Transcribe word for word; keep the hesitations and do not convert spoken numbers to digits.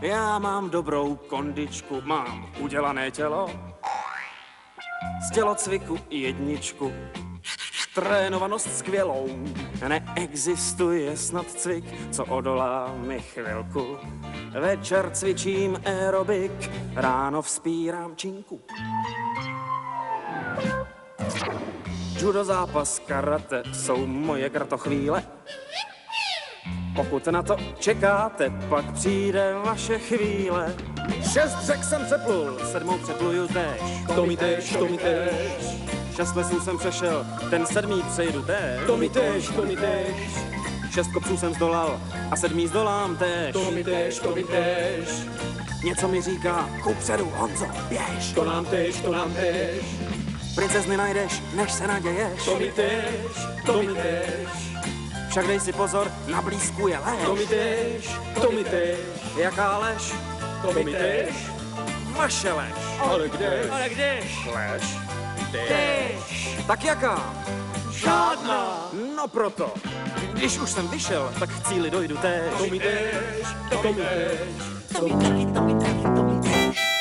Já mám dobrou kondičku, mám udělané tělo, z tělocviku jedničku, trénovanost skvělou. Neexistuje snad cvik, co odolá mi chvilku. Večer cvičím aerobik, ráno vzpírám činku. Judo, zápas, karate jsou moje kratochvíle. Pokud na to čekáte, pak přijde vaše chvíle. Šest řek jsem přeplul, sedmou přepluju též. To mi též, to mi též. Šest lesů jsem přešel, ten sedmý přejdu též. To mi též, to mi též. Šest kopců jsem zdolal a sedmý zdolám též. To mi též, to mi též. Něco mi říká, kupředu, Honzo, běž. To nám též, to nám též. Princezny najdeš, než se naděješ. To mi též, to mi též. Však dej si pozor, na blízku je lež. To mi též, to mi též. Jaká lež? To mi též. Vaše lež. Ale kdež? Ale kdež? Lež? Kdež? Tak jaká? Žádná. No proto. Když už jsem vyšel, tak k cíli dojdu též. To mi též, to mi též. To mi též, to mi též, to mi též.